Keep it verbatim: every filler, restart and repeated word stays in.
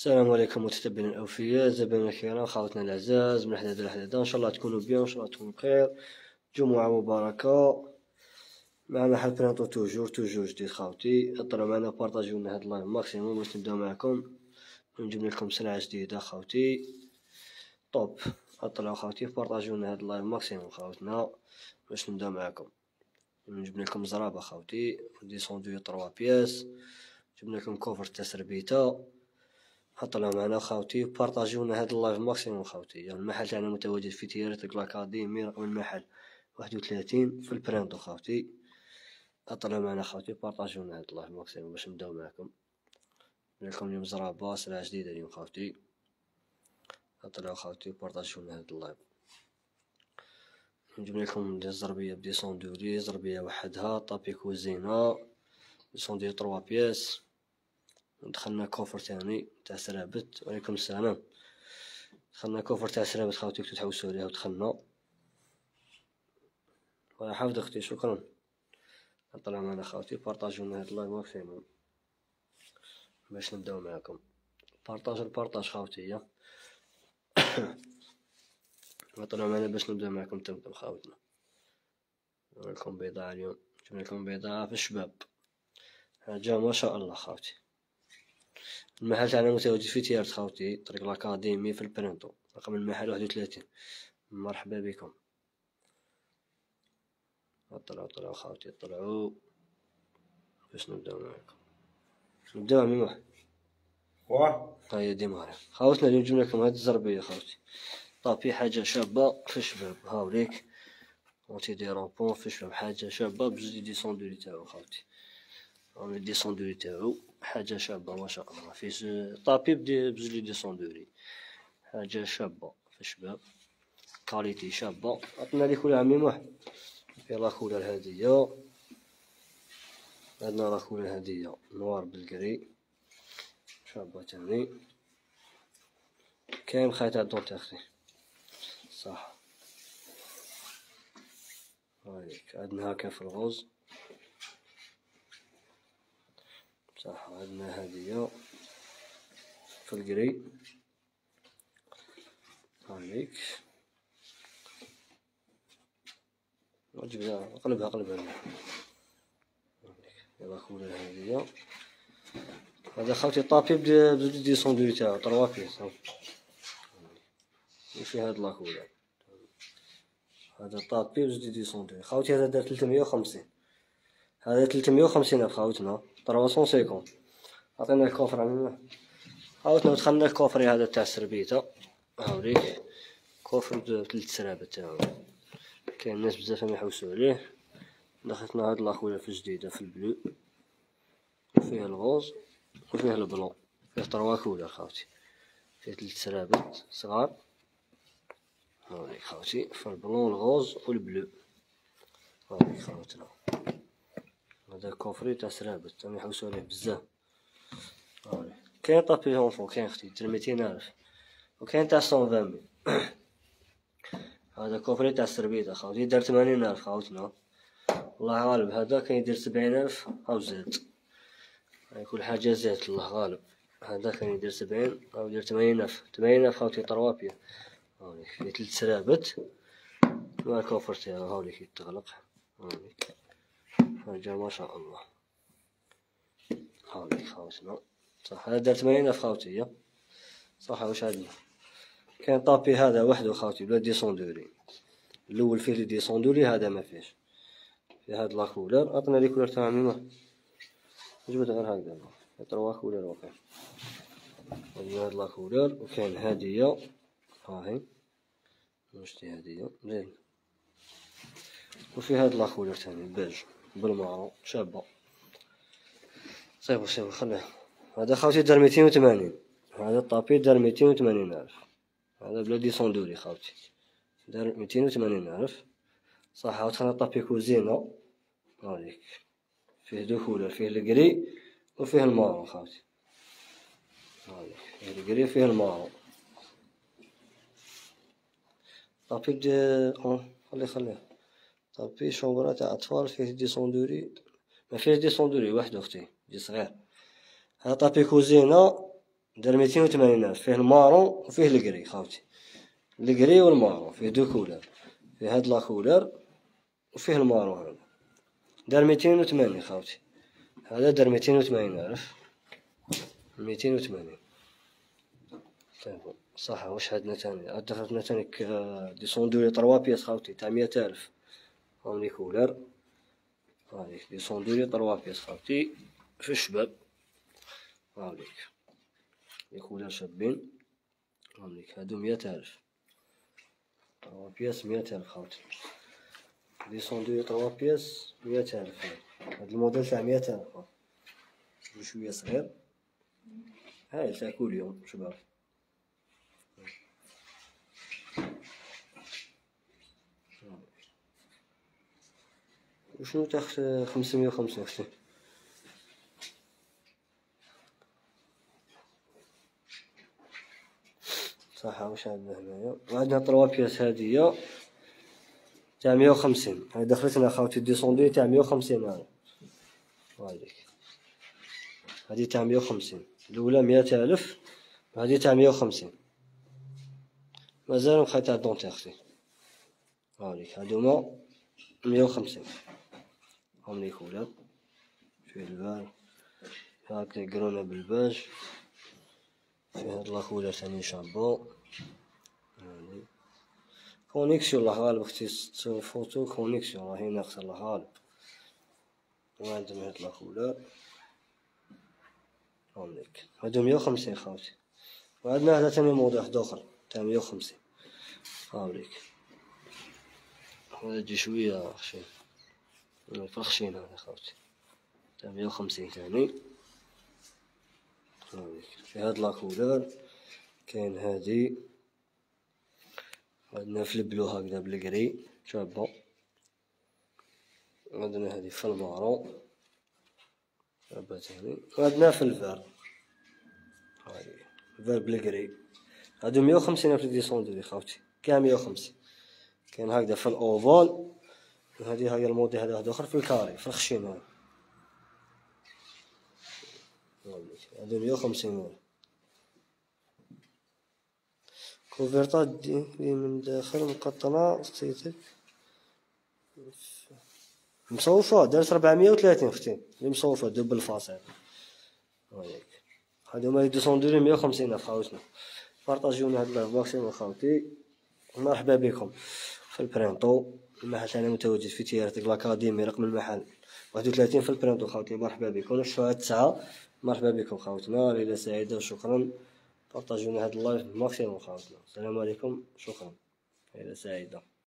السلام عليكم متتبعين الأوفياء، زبائن الكرام، خواتنا الأعزاء، من حداد لحداد، إن شاء الله تكونوا بيان، إن شاء الله تكونوا بخير. جمعة مباركة. معنا حال برينطو توجور توجور جديد خاوتي. اطلعوا معنا بارطاجيو لنا هاد اللايف ماكسيموم باش نبداو معكم ونجيب لكم سلعة جديدة خاوتي طوب. اطلعوا خاوتي بارطاجيو لنا هاد اللايف ماكسيموم خاوتنا باش نبداو معكم. نجيب لكم زرابة خاوتي ديسوندو تروا بياس، جبنا لكم كوفر تاع سربيتة. طلعوا معنا خاوتي بارطاجيونا هاد اللايف ماكسيموم خاوتي. يعني المحل تاعنا متواجد في تيارة الأكاديمي رقم المحل واحد وثلاثين في البرينتو خاوتي. طلعوا معنا خاوتي بارطاجيونا هاد اللايف ماكسيموم باش نبداو معكم. لكم اليوم زرابة سلعة جديدة اليوم خاوتي. طلعوا خاوتي بارطاجيونا هاد اللايف. نجيب لكم دي الزربية بديسوندوري، زربية وحدها، طابي كوزينة، ديسوندوري تروا بياس. دخلنا كوفر تاني تاع سرابت. وعليكم السلام. دخلنا كوفر تاع سرابت خاوتي كنتو تحوسو عليها ودخلنا. ولا حافظ اختي شكرا. طلع معنا خاوتي بارطاجيونا هاد اللايف ماكسيموم باش نبداو معاكم. بارطاج البارطاج خاوتي يا طلعوا معنا باش نبداو معاكم تمتم خاوتنا. نوريكم بضاعة اليوم، جبنا لكم بضاعة في الشباب، حاجة ما شاء الله خاوتي. المحل تاعنا متواجد في تيارت خاوتي طريق الأكاديمي في البرينتو رقم المحل واحد وثلاثين. مرحبا بكم. طلعوا طلعوا خاوتي طلعوا باش نبداو معاكم. نبداو عمي واحد واه هيا ديماري خاوتنا. اليوم جبنا لكم هاد الزربية خاوتي طابي، حاجة شابة في الشباب. هاوليك اونتي ديروبون في الشباب، حاجة شابة بجوج ديسوندوري تاعو خاوتي. هاولي ديسوندوري تاعو حاجة شابة ما شاء الله. فيش طابي بجوج ديسوندوري، حاجة شابة في الشباب، كاليتي شابة. عطنا لي كولر عمي واحد. يلا كولر هادية، عندنا لا كولر هادية نوار بالكري شابة تاني. كاين خيط عندهم تا اختي صح. هايك عندنا هاكا في الغوز صح. عندنا هادية في الكري هايك. جبنا قلبها قلبها. يلا كولر هادية. هذا خاوتي طابي بزوج ديسوندوري تاعو تروا بيس. وفي هاد لاكولر هذا طابي بزوج ديسوندوري خاوتي. هذا دار ثلاثمية وخمسين، هذا ثلاثمية وخمسين الف خاوتنا تروا سونسيكون. عطينا الكوفر عمي خاوتنا ودخلنا الكوفري هذا تاع السربيتة. هاوليك كوفر بثلاث سرابت تاعو. كاين ناس بزاف ما يحوسو عليه. دخلتنا هاد لاكولر في الجديدة في البلو، وفيه الغوز وفيه البلون، فيه تروا كولر خاوتي. فيه ثلاث سرابت صغار. هاوليك خاوتي في البلون الغوز والبلو. هاوليك خاوتنا هذا كوفري تاع سرابت راهم يحوسو عليه بزاف. هاوليك كاين طابي اونفون، كاين اختي تاع ميتين الف، وكاين تاع مية وعشرين. هذا كوفري تاع السربيتة خاوتي يدير ثمانين الف خاوتنا. الله غالب هذا كان يدير سبعين الف أو زاد، يعني كل حاجة زادت الله غالب. هذا كان يدير سبعين أو يدير ثمانين الف. ثمانين الف خاوتي طروابية. هاوليك فيه ثلاث سرابت مع الكوفر تاعو. هاوليك يتغلق. هاوليك حاجة ما شاء الله. هاوليك خاوتنا صح. هذا دار ثمانين الف خاوتي صح. واش عندنا كاين طابي هذا وحده خاوتي بلا ديسوندوري. الاول فيه لي ديسوندوري، هذا ما فيهش. في هاد لاكولر عطنا لي كولر تاع عميمة. جبت غير هكذا تروا كولر واقع. عندنا هاد لاكولر وكاين هادية هاهي مشتي هادية زين. وفي هاد لاكولر تاني بيج بالمارون شابة. صيبو صيبو خليه. هذا خاوتي دار ميتين وثمانين. هذا الطابي دار ميتين وثمانين الف. هذا بلا ديسوندوري خاوتي دار ميتين وثمانين الف صح. عاوتاني طابي كوزينة. هاوليك فيه دو كولر، فيه الكري وفيه المارون خاوتي. هاوليك فيه الكري وفيه المارون. طابي د خلي خليه طابي شومبرا تاع أطفال فيه ديسوندوري. ما فيهش ديسوندوري وحده اختي دي صغير. هذا طابي كوزينة دار ميتين وثمانين ألف. فيه المارون وفيه الكري خاوتي، الكري والمارون، فيه دو كولر، فيه هاد لا كولر وفيه المارون. هذا دار ميتين وثمانين خاوتي، هذا دار ميتين وثمانين ألف. ميتين وثمانين صح. واش عندنا تاني؟ عاد دخلتنا تاني ديسوندو لي طروا بياس خاوتي تاع مية ألف. هاهم لي كولر، هاذيك ديسوندو لي طروا بياس خاوتي في الشباب. هاوليك لي كولر شابين، هاوليك هادو مية ألف. طروا بياس مية ألف خاوتي، ديسوندو لي طروا بياس مية ألف. هاد الموديل تاع مية ألف بشوية صغير، هاي تاع كل يوم شباب. وشنو تاخد خمسمية وخمسين وعشرين؟ صح. واش عندنا هنايا؟ وعندنا طروا بياس هادية تاع مية وخمسين، هاي دخلتنا خاوتي ديسوندي تاع مية وخمسين. هاي هاذيك هادي تاع مية وخمسين، الأولى مية ألف وهادي تاع مية وخمسين. مازال مخيط تاع دونتي اختي. هاذيك هادوما مية وخمسين. هاهم لي كولر، فيه البال هاك لي كرونا بالباج، فيه هاد لا كولر ثاني شابو. هادي كونيكسيون الله غالب اختي، فوتو كونيكسيون راهي ناقصة الله غالب. وعندنا هاد لا كولر، هاوليك هادو مية وخمسين خاوتي. وعندنا هذا ثاني موديل واحد اخر تاع مية وخمسين. هاوليك هذا تجي شوية خشين، فرخشين هذا خاوتي تاع مية وخمسين ثاني. هاوليك في هاد لا كولر كاين هادي، عندنا في البلو هكذا بالكري شابة، عندنا هادي في المارون شابة ثاني، وعندنا في الفار هادي الفار بالكري. هادو مية وخمسين ألف ديسوندو خاوتي، كاع مية وخمسين. كاين هكذا في الأوفال، وهادي هاي الموديل هذا واحد اخر في الكاري في الخشين. هاي هادو مية وخمسين. كوفرطات دي من داخل مقطنة ستيتك مصوفة، دارت ربعمية وثلاثين اختي لي مصوفة دوبل فاصل. هايك هادو هما ديسوندو لي مية وخمسين ألف خاوتنا. بارطاجيونا هاد اللايف ماكسيموم خاوتي. مرحبا بكم في البرينطو، المحل تاعنا متواجد في تيارة الأكاديمي، رقم المحل واحد وثلاثين في البرينطو خاوتي. مرحبا بكم الساعة تسعة. مرحبا بكم خاوتنا، ليلة سعيدة وشكرا. بارطاجيونا هاد اللايف ماكسيموم خاوتنا. السلام عليكم، شكرا، ليلة سعيدة.